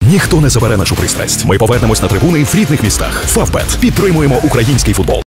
Ніхто не забере нашу пристрасть. Ми повернемось на трибуни в рідних містах. Фавбет. Підтримуємо український футбол.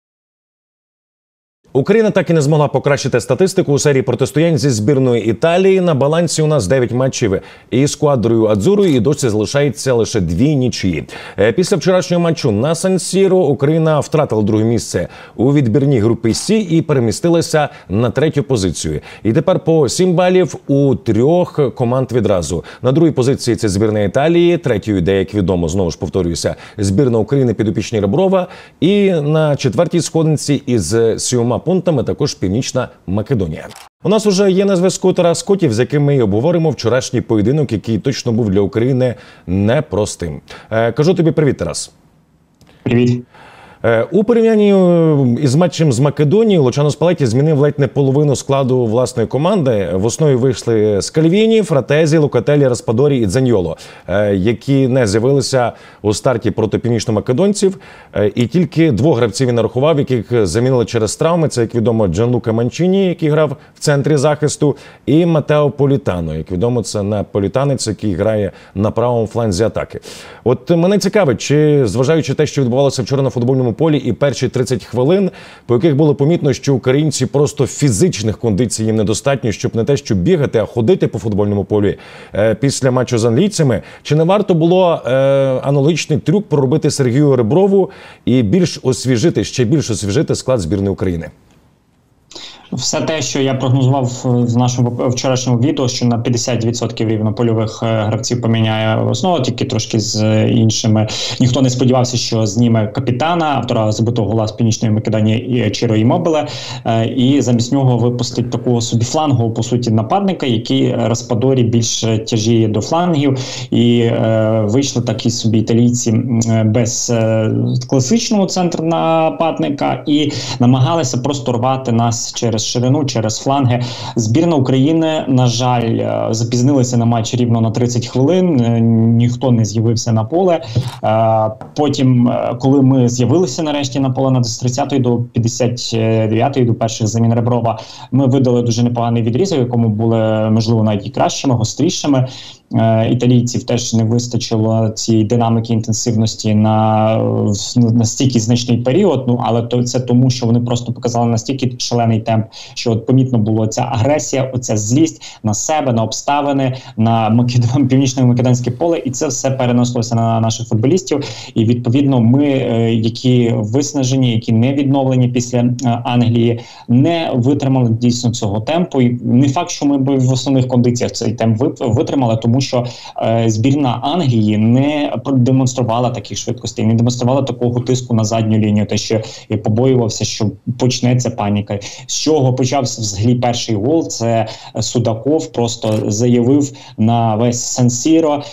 Україна так і не змогла покращити статистику у серії протистоянь зі збірною Італії. На балансі у нас 9 матчів із сквадрою Адзурою і досі залишається лише 2 нічиї. Після вчорашнього матчу на Сан-Сіро Україна втратила друге місце у відбірній групі Сі і перемістилася на 3-ю позицію. І тепер по 7 балів у 3 команд відразу. На другій позиції це збірна Італії, третьою, де, як відомо, знову ж повторююся, збірна України підопічні Реброва. І на 4-й сходинці із 7 пунктами також Північна Македонія. У нас уже є на зв'язку Тарас Котів, з яким ми обговоримо вчорашній поєдинок, який точно був для України непростим. Кажу тобі привіт, Тарас. Привіт. У порівнянні із матчем з Македонією Лучано Спалетті змінив ледь не половину складу власної команди. В основі вийшли Скальвіні, Фратезі, Локателі, Распадорі і Дзаньйоло, які не з'явилися у старті проти північно-македонців. І тільки 2 гравців він нарахував, яких замінили через травми. Це, як відомо, Джанлука Манчіні, який грав в центрі захисту, і Матео Політано. Як відомо, це наполітанець, який грає на правому фланзі атаки. От мене цікавить, чи, зважаючи те, що відбувалося вчора на футбольному полі і перші 30 хвилин, по яких було помітно, що українці просто фізичних кондицій їм недостатньо, щоб не те, що бігати, а ходити по футбольному полі після матчу з англійцями. Чи не варто було аналогічний трюк проробити Сергію Реброву і ще більш освіжити склад збірної України? Все те, що я прогнозував в нашому вчорашньому відео, що на 50% рівно польових гравців поміняє основу, тільки трошки з іншими. Ніхто не сподівався, що зніме капітана, автора забитого гола з Північної Македонії Чіро Імобіле, і замість нього випустить такого собі флангового, по суті, нападника, який Распадорі більш тяжіє до флангів. І вийшли такі собі італійці без класичного центру нападника і намагалися просто рвати нас через ширину, через фланги. Збірна України, на жаль, запізнилася на матч рівно на 30 хвилин, ніхто не з'явився на поле. Потім, коли ми з'явилися нарешті на поле з 30-ї до 59-ї, до перших замін Реброва, ми видали дуже непоганий відрізок, якому були, можливо, навіть і кращими, гострішими. Італійців теж не вистачило цієї динаміки, інтенсивності на стільки значний період, але це тому, що вони просто показали настільки шалений темп, що от помітно було ця агресія, оця злість на себе, на обставини, на північно-македонське поле, і це все переносилося на наших футболістів. І відповідно ми, які виснажені, які не відновлені після Англії, не витримали дійсно цього темпу. І не факт, що ми б в основних кондиціях цей темп витримали, тому що збірна Англії не демонструвала таких швидкостей, не демонструвала такого тиску на задню лінію, те, що я побоювався, що почнеться паніка. З чого почався взагалі перший гол, це Судаков просто заявив на весь Сан-Сіро: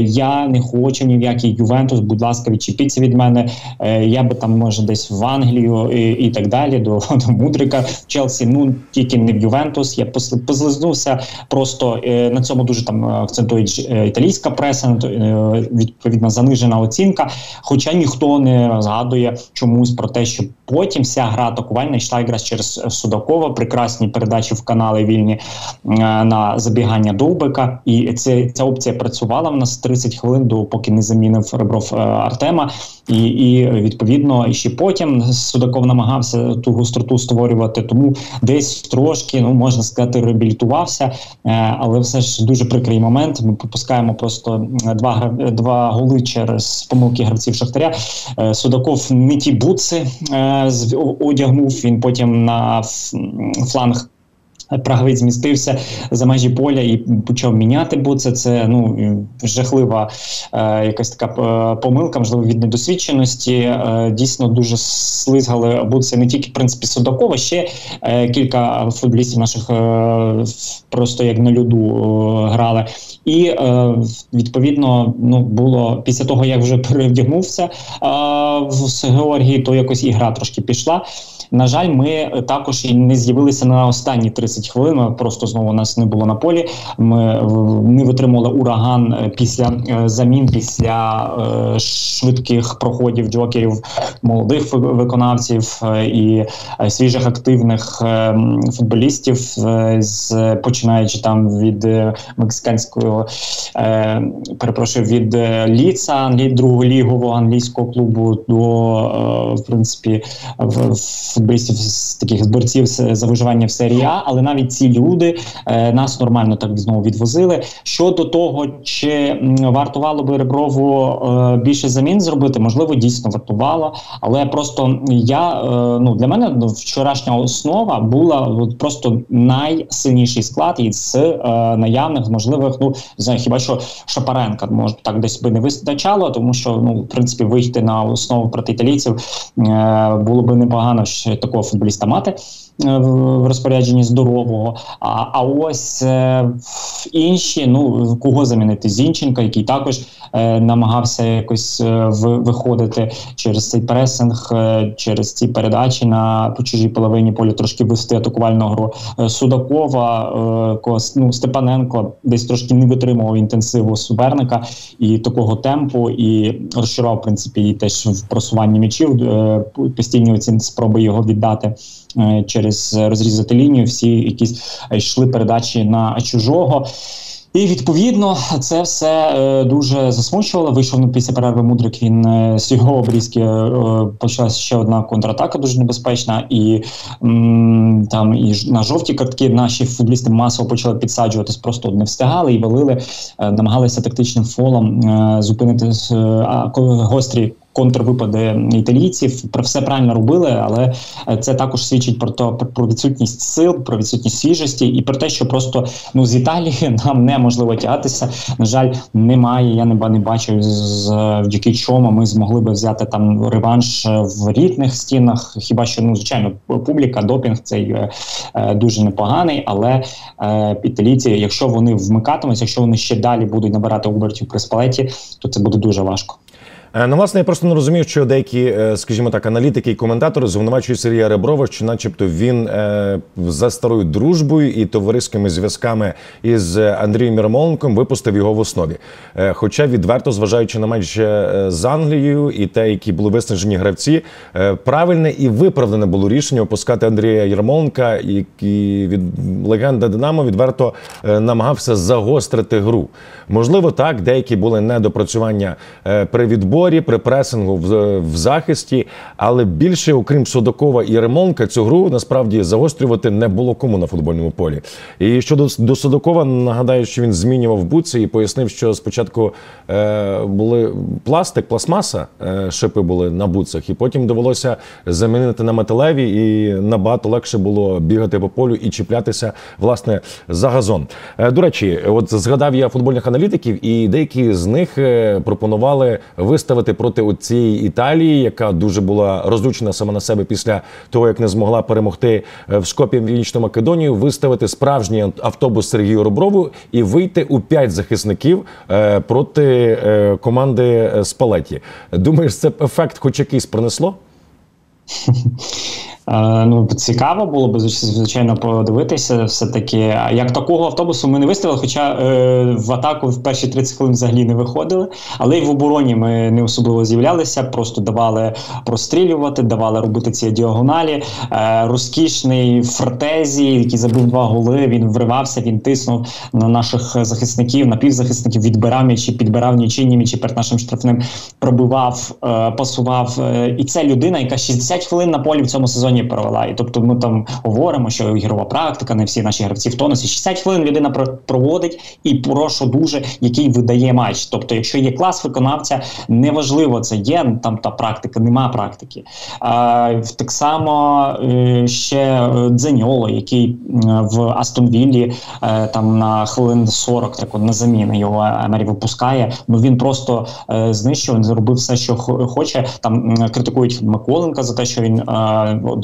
я не хочу ні в який Ювентус, будь ласка, відчепіться від мене, я би там, може, десь в Англію і так далі, до Мудрика в Челсі, тільки не в Ювентус. Я позлизнувся просто, на цьому дуже там акцентує італійська преса, відповідно занижена оцінка, хоча ніхто не згадує чомусь про те, що потім вся гра атакувальна йшла якраз через Судакова, прекрасні передачі в канали вільні на забігання Довбика, і ця опція працювала в нас 30 хвилин, поки не замінив Ребров Артема, і відповідно ще потім Судаков намагався ту гостроту створювати, тому десь трошки, можна сказати, реабілітувався, але все ж дуже прикрий момент. Ми пропускаємо просто два голи через помилки гравців Шахтаря. Судаков не ті бутси одягнув, він потім на фланг правий змістився за межі поля і почав міняти бутси. Це жахлива якась така помилка, можливо, від недосвідченості. Дійсно дуже слизгали бутси не тільки, в принципі, Судакова, ще кілька футболістів наших просто як на льоду грали. І відповідно було після того, як вже перевдягнувся в Георгії, то якось і гра трошки пішла. На жаль, ми також і не з'явилися на останні 30 30 хвилин, просто знову нас не було на полі. Ми не витримували ураган після замін, після швидких проходів джокерів, молодих виконавців і свіжих активних футболістів, починаючи там від мексиканського, від Ліца, друголігового англійського клубу, до, в принципі, футболістів з таких борців за виживання в серії А, але навіть ці люди нас нормально так знову відвозили. Щодо того, чи вартувало би Реброву більше замін зробити, можливо, дійсно вартувало, але просто для мене вчорашня основа була просто найсильніший склад із наявних можливих, хіба що Шапаренка, може, так десь би не вистачало, тому що, в принципі, вийти на основу проти італійців було би непогано ще такого футболіста мати в розпорядженні здорового. А ось інші, кого замінити? Зінченка, який також намагався якось виходити через цей пресинг, через ці передачі по чужій половині поля, трошки вести атакувальну гру. Судакова, Степаненко десь трошки не витримував інтенсиву суперника і такого темпу, і розчарував, в принципі, і теж в просуванні м'ячів, постійні ці спроби його віддати через розрізати лінію, всі якісь йшли передачі на чужого. І, відповідно, це все дуже засмучувало. Вийшов після перерви Мудрик, він з його обрізки почалася ще одна контратака дуже небезпечна, і там і на жовті картки наші футболісти масово почали підсаджуватись, просто не встигали і валили, намагалися тактичним фолом зупинити гострі контрвипади італійців. Все правильно робили, але це також свідчить про відсутність сил, про відсутність свіжості і про те, що просто з Італії нам неможливо тягатися. На жаль, немає, я не бачу, завдяки чому ми змогли би взяти там реванш в рідних стінах. Хіба що, звичайно, публіка, допінг цей дуже непоганий, але італійці, якщо вони вмикатимуться, якщо вони ще далі будуть набирати обертів при Спалетті, то це буде дуже важко. Власне, я просто не розумію, що деякі, скажімо так, аналітики і коментатори звинувачують Сергія Реброва, що начебто він за старою дружбою і товариськими зв'язками із Андрієм Ярмоленком випустив його в основі. Хоча відверто, зважаючи на матч з Англією і те, які були виснажені гравці, правильне і виправдане було рішення опускати Андрія Ярмоленка, який від легенда Динамо відверто намагався загострити гру. Можливо, так, деякі були недопрацювання при відборі, при пресингу в захисті, але більше, окрім Судакова і Ярмоленка, цю гру насправді загострювати не було кому на футбольному полі. І щодо Судакова, нагадаю, що він змінював буци і пояснив, що спочатку були пластмаса, шипи були на буцах, і потім довелося замінити на металеві, і набагато легше було бігати по полю і чіплятися, власне, за газон. До речі, от згадав я футбольних аналітиків, і деякі з них пропонували виставити проти цієї Італії, яка дуже була розлючена сама на себе після того, як не змогла перемогти в Скоп'є Північну Македонію, виставити справжній автобус Сергію Реброву і вийти у 5 захисників проти команди Спалетті. Думаєш, це ефект хоч якийсь принесло? Цікаво було б, звичайно, подивитися все-таки. Як такого автобусу ми не виставили, хоча в атаку в перші 30 хвилин взагалі не виходили, але й в обороні ми не особливо з'являлися, просто давали прострілювати, давали робити ці діагоналі. Розкішний Фратезі, який забив 2 голи, він вривався, він тиснув на наших захисників, напівзахисників, відбирав м'ячі, підбирав нічийні м'ячі перед нашим штрафним, пробивав, пасував. І це людина, яка 60 хвилин на полі в цьому сезоні провела. І тобто ми там говоримо, що ігрова практика, не всі наші гравці в тонусі. 60 хвилин людина проводить і прошу дуже, який видає матч. Тобто, якщо є клас виконавця, неважливо, це є там та практика, нема практики. Так само ще Дзаньоло, який в Астон Віллі там на хвилин 40 так на заміни його Емері випускає. Він просто знищив, він зробив все, що хоче. Там критикують Миколенка за те, що він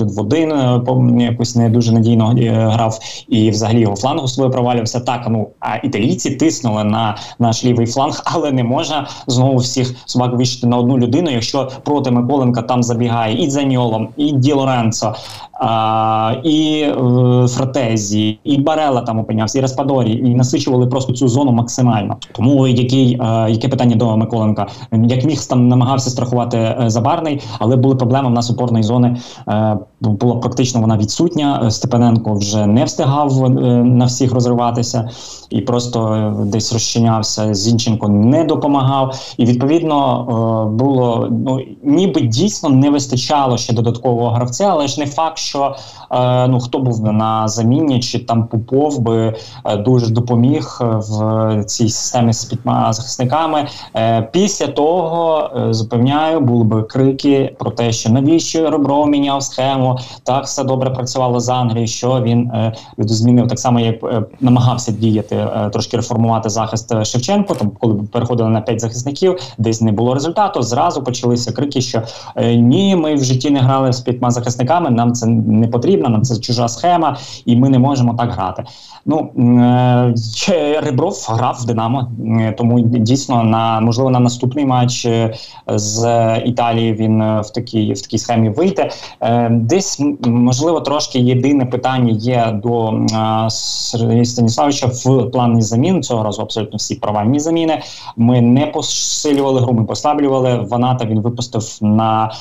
один в один, якось не дуже надійно грав, і взагалі його фланг особливо провалювався. Так, а італійці тиснули на наш лівий фланг, але не можна знову всіх собак вішати на одну людину, якщо проти Миколенка там забігає і Дзаньоло, і Ді Лоренцо, і Фратезі, і Барелла там опинявся, і Распадорі, і насичували просто цю зону максимально. Тому яке питання до Миколенка? Як міг, там намагався страхувати Забарний, але були проблеми в нас опорної зони, була практично вона відсутня, Степаненко вже не встигав на всіх розриватися і просто десь розчинявся, Зінченко не допомагав, і відповідно було, ніби дійсно не вистачало ще додаткового гравця, але ж не факт, що хто був на заміні, чи там Попов би дуже допоміг в цій системі з 5 захисниками. Після того, запевняю, були б крики про те, що навіщо Ребров міняв схему, так все добре працювало з Англією, що він видозмінив, так само як намагався діяти, трошки реформувати захист Шевченко, там, коли переходили на 5 захисників, десь не було результату, зразу почалися крики, що ні, ми в житті не грали з 5 захисниками, нам це не потрібно, нам це чужа схема, і ми не можемо так грати. Ребров грав в «Динамо», тому дійсно, можливо, на наступний матч з Італії він в такій схемі вийде. Десь, можливо, трошки єдине питання є до Сергія Станіславовича в плані замін. Цього разу абсолютно всі провальні заміни. Ми не посилювали гру, ми послаблювали. Ваната він випустив на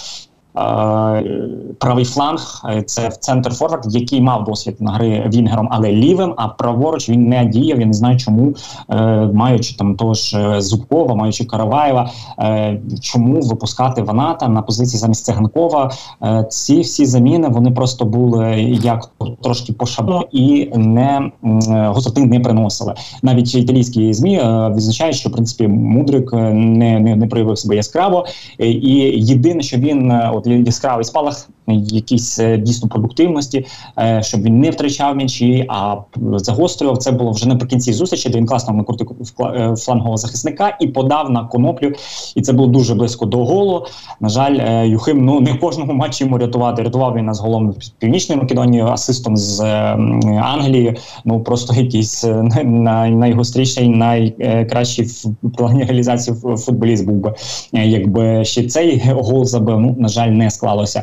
правий фланг, це в центр форвард, який мав досвід на гри вінгером, але лівим, а праворуч він не діяв, я не знаю чому, маючи там того ж Зубкова, маючи Караваєва, чому випускати Ваната на позиції замість Циганкова. Ці всі заміни, вони просто були як трошки по шаблону і гостроти не приносили. Навіть італійські ЗМІ відзначають, що в принципі Мудрик не проявив себе яскраво, і єдине, що він яскравий спалах, якісь дійсно продуктивності, щоб він не втрачав м'ячі, а загострював. Це було вже наприкінці зустрічі, де він класно накрутив флангового захисника і подав на Коноплю, і це було дуже близько до голу. На жаль, Юхим не в кожному матчі йому рятувати. Рятував він нас голом з Північної Македонії, асистом з Англії. Просто якийсь найгостріший, найкращий в плані реалізації футболіст був би, якби ще цей гол забив. На жаль, не склалося.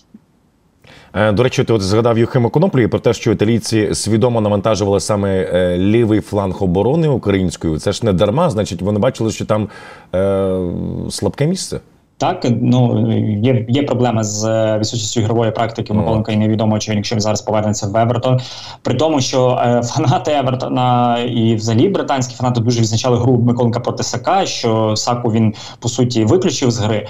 До речі, ти згадав Юхима Коноплю про те, що італійці свідомо навантажували саме лівий фланг оборони української. Це ж не дарма, значить, вони бачили, що там слабке місце. Так, є проблеми з відсутністю ігрової практики Миколенка, і невідомо, чи він, якщо він зараз повернеться в Евертон. При тому, що фанати Евертона і взагалі британські фанати дуже відзначали гру Миколенка проти Сака, що Саку він, по суті, виключив з гри,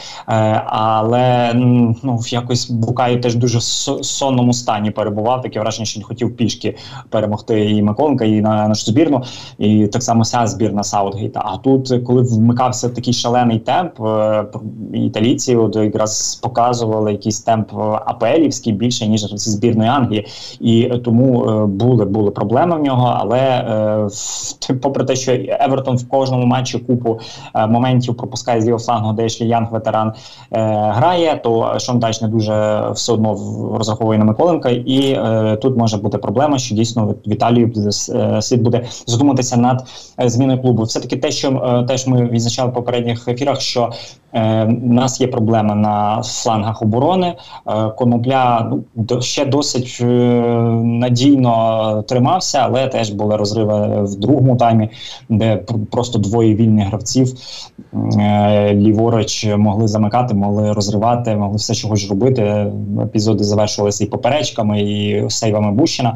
але якось Букаю теж дуже в сонному стані перебував, таке враження, що він хотів пішки перемогти і Миколенка, і нашу збірну, і так само вся збірна Саутгейта. А тут, коли вмикався такий шалений темп, італійці якраз показували якийсь темп АПЛівський більше, ніж зі збірної Англії. І тому були проблеми в нього, але попри те, що Евертон в кожному матчі купу моментів пропускає з лівого флангу, де Ешлі Янг, ветеран, грає, то Шон Дайч не дуже все одно розраховує на Миколенка. І тут може бути проблема, що дійсно в Італії слід буде задуматися над зміною клубу. Все-таки те, що теж ми відзначали в попередніх ефірах, що у нас є проблеми на флангах оборони. Конопля ще досить надійно тримався, але теж були розриви в другому таймі, де просто двоє вільних гравців ліворуч могли замикати, могли розривати, могли все чогось робити. Епізоди завершувалися і поперечками, і сейвами Бущина.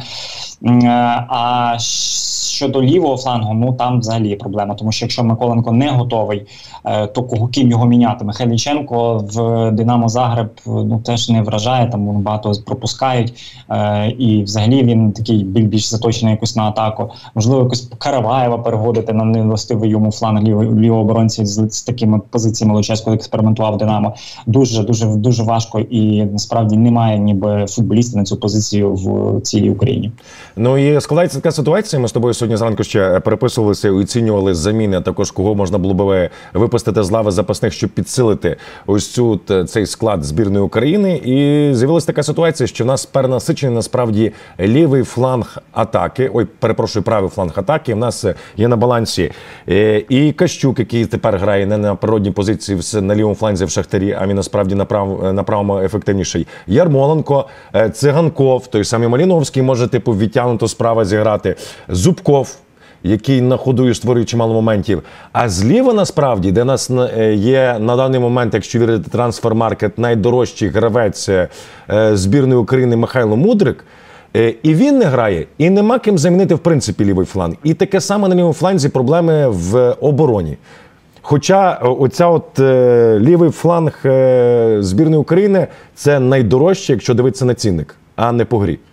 А щодо лівого флангу, там взагалі є проблема, тому що якщо Миколенко не готовий, то ким його міняти? Михайліченко в Динамо Загреб теж не вражає, там вони багато пропускають, і взагалі він такий більш заточений якось на атаку. Можливо, якось Караваєва переводити на невластивий йому фланг лівого оборонця з такими позиціями Луческо експериментував Динамо. Дуже важко, і насправді немає ніби футболіста на цю позицію в цілій Україні. І складається така ситуація, ми з тобою сьогодні зранку ще переписувалися і оцінювали заміни, а також кого можна було б випустити з лави запасних, щоб підсилити ось цей склад збірної України. І з'явилася така ситуація, що в нас перенасичений насправді лівий фланг атаки, правий фланг атаки. В нас є на балансі і Кащук, який тепер грає не на природній позиції на лівому фланзі в Шахтарі, а він насправді на правому ефективніший. Ярмоленко, Циганков, той самий Маліновський може відтягнуто справа зіграти. Зубков, який на ходу і створює чимало моментів. А зліва насправді, де нас є на даний момент, якщо вірити Трансфермаркет, найдорожчий гравець збірної України Михайло Мудрик, і він не грає, і нема ким замінити в принципі лівий фланг. І таке саме на лівому фланзі проблеми в обороні. Хоча оця лівий фланг збірної України – це найдорожче, якщо дивитися на цінник, а не по грі.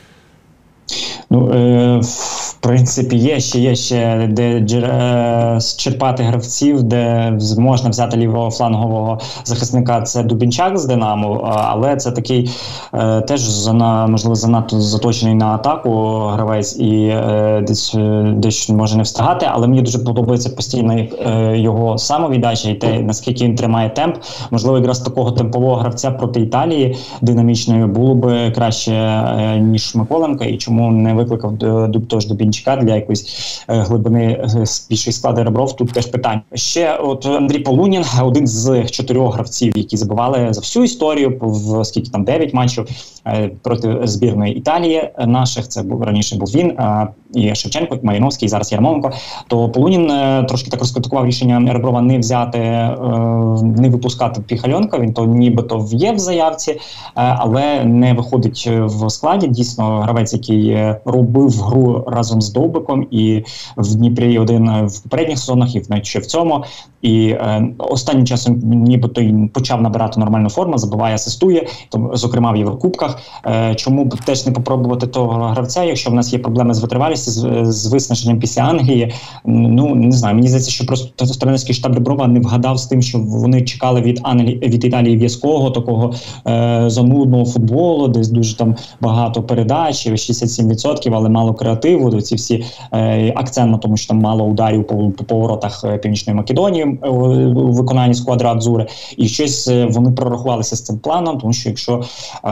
В принципі, є ще де черпати гравців, де можна взяти лівого флангового захисника. Це Дубінчак з Динамо, але це такий теж, можливо, занадто заточений на атаку гравець і десь може не встигати, але мені дуже подобається постійно його самовіддача і те, наскільки він тримає темп. Можливо, якраз такого темпового гравця проти Італії динамічної було б краще, ніж Миколенко, і чому не викликав тож Дубінчака для якоїсь глибини більшої складу Ребров, тут теж питання. Ще Андрій Полунін, один з 4 гравців, які забивали за всю історію, в скільки там 9 матчів проти збірної Італії наших, це раніше був він, і Шевченко, і Маліновський, і зараз Ярмоленко, то Полунін трошки так розкритикував рішення Реброва не взяти, не випускати Піхальонка, він то нібито є в заявці, але не виходить в складі. Дійсно, гравець, який робив гру разом з Довбиком і в Дніпрі один в попередніх сезонах, і ще в цьому. І останнім часом нібито почав набирати нормальну форму, забиває, асистує, зокрема в Єврокубках. Чому б теж не попробувати того гравця, якщо в нас є проблеми з витривалістю, з виснаженням після Англії? Ну, не знаю, мені здається, що просто тренерський штаб Реброва не вгадав з тим, що вони чекали від Італії в'язкого, такого занудного футболу, десь дуже там багато передач, 67%, але мало креативу, ці всі акцент на тому, що там мало ударів по поворотах Північної Македонії у виконанні сквадра Адзури. І щось вони прорахувалися з цим планом, тому що якщо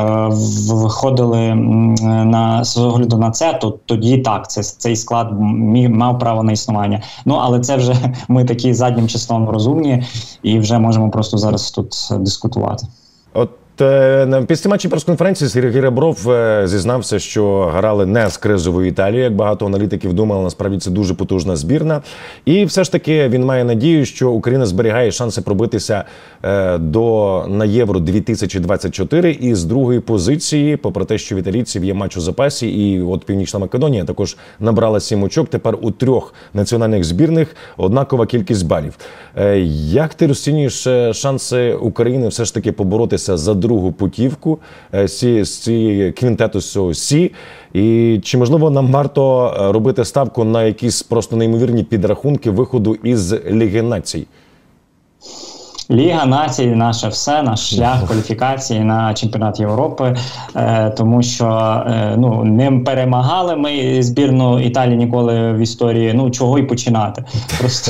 виходили з огляду на це, то тоді так, цей склад мав право на існування. Ну, але це вже ми такі заднім числом розумні і вже можемо просто зараз тут дискутувати. Після матчі прес-конференції Сергій Ребров зізнався, що грали не з кризовою Італією, як багато аналітиків думали, насправді це дуже потужна збірна. І все ж таки він має надію, що Україна зберігає шанси пробитися на Євро 2024 і з другої позиції, попри те, що в італійців є матч у запасі, і Північна Македонія також набрала 7 очок, тепер у 3 національних збірних однакова кількість балів. Як ти розцінюєш шанси України все ж таки поборотися за другу путівку з цієї квінтету з цього Сі? І чи, можливо, нам варто робити ставку на якісь просто неймовірні підрахунки виходу із Ліги Націй? Ліга націй – наше все, наш шлях кваліфікації на чемпіонат Європи, тому що не перемагали ми збірну Італії ніколи в історії, чого і починати. Просто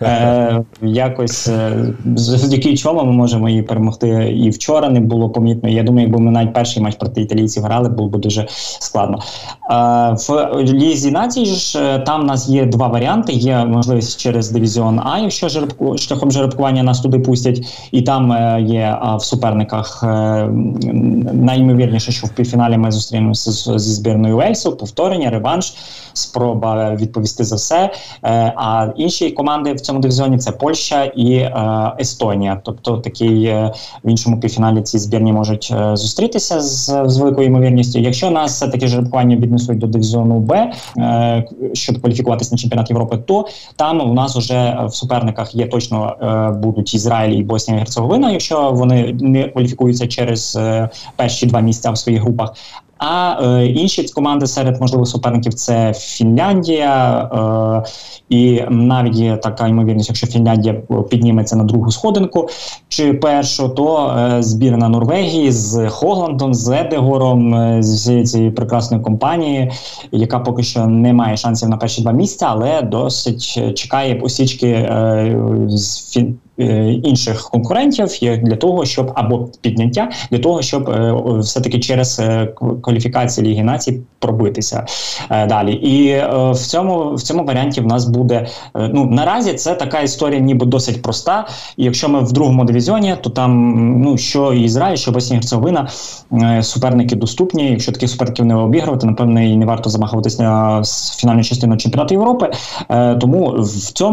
якось завдяки чому ми можемо її перемогти. І вчора не було помітно. Я думаю, якби ми навіть перший матч проти італійців грали, було б дуже складно. В Лізі націй ж там у нас є 2 варіанти. Є можливість через дивізіон А, якщо шляхом жеребкування нас туди пустять. І там є в суперниках найімовірніше, що в півфіналі ми зустрінемося зі збірною Уельсу, повторення, реванш, спроба відповісти за все. А інші команди в цьому дивізіоні – це Польща і Естонія. Тобто в іншому півфіналі ці збірні можуть зустрітися з великою ймовірністю. Якщо нас все-таки жеребкування віднесуть до дивізіону Б, щоб кваліфікуватися на чемпіонат Європи, то там у нас вже в суперниках є точно будуть Ізраїль і Боснія і Герцеговина, якщо вони не кваліфікуються через перші 2 місця в своїх групах. А інші команди серед можливих суперників – це Фінляндія, і навіть є така ймовірність, якщо Фінляндія підніметься на другу сходинку, чи першу, то збірна Норвегії з Хогландом, з Едегором, з цієї прекрасної компанії, яка поки що не має шансів на перші 2 місця, але досить чекає осічки з інших конкурентів для того, щоб або підняття для того, щоб все-таки через кваліфікацію Ліги Націй пробитися далі. І в цьому варіанті в нас буде наразі це така історія, ніби досить проста. І якщо ми в другому дивізіоні, то там що Ізраїль, що Боснія і Герцеговина, суперники доступні. Якщо таких суперників не обігрувати, напевно, і не варто замахуватися на фінальну частину чемпіонату Європи. Тому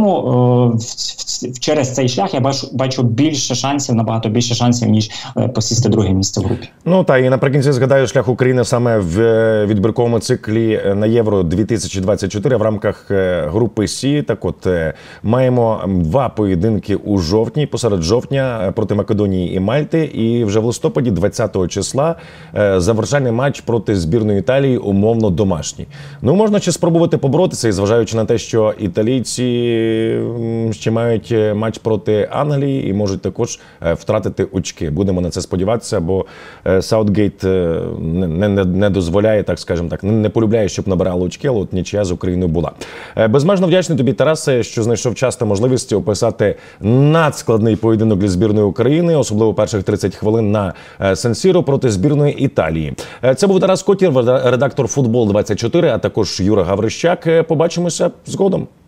через цей шлях я бачу більше шансів, набагато більше шансів, ніж посісти друге місце в групі. І наприкінці згадаю шлях України саме в відбірковому циклі на Євро 2024 в рамках групи Сі. Так от, маємо 2 поєдинки у жовтні, посеред жовтня проти Македонії і Мальти, і вже в листопаді 20-го числа завершальний матч проти збірної Італії, умовно домашній. Можна ще спробувати поборотися, і зважаючи на те, що італійці ще мають матч проти Англії і можуть також втратити очки. Будемо на це сподіватися, бо Саутгейт не дозволяє, так скажемо так, не полюбляє, щоб набирали очки, але от нічия з Україною була. Безмежно вдячний тобі, Тарасе, що знайшов час та можливість описати надскладний поєдинок для збірної України, особливо перших 30 хвилин на Сан-Сіро проти збірної Італії. Це був Тарас Котір, редактор Футбол 24, а також Юра Гаврищак. Побачимося згодом.